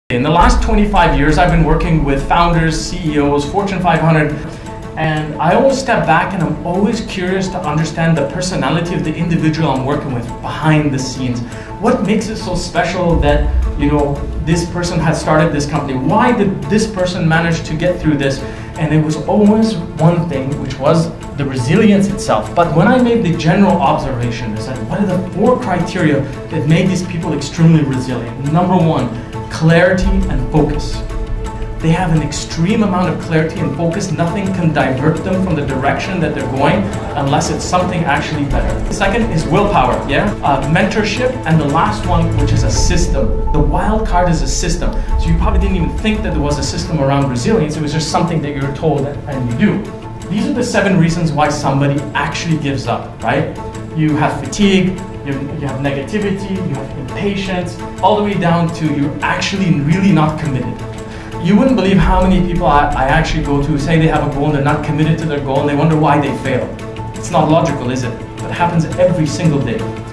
In the last 25 years, I've been working with founders, CEOs, Fortune 500, and I always step back and I'm always curious to understand the personality of the individual I'm working with behind the scenes. What makes it so special that, this person had started this company? Why did this person manage to get through this? And it was always one thing, which was the resilience itself. But when I made the general observation, I said, what are the 4 criteria that made these people extremely resilient? Number 1, clarity and focus. They have an extreme amount of clarity and focus. Nothing can divert them from the direction that they're going unless it's something actually better. The second is willpower, mentorship, and the last one, which is a system. The wild card is a system. So you probably didn't even think that there was a system around resilience. It was just something that you're told and you do. These are the 7 reasons why somebody actually gives up, right? You have fatigue, you have negativity, you have impatience, all the way down to you're actually really not committed. You wouldn't believe how many people I actually go to say they have a goal and they're not committed to their goal and they wonder why they fail. It's not logical, is it? But it happens every single day.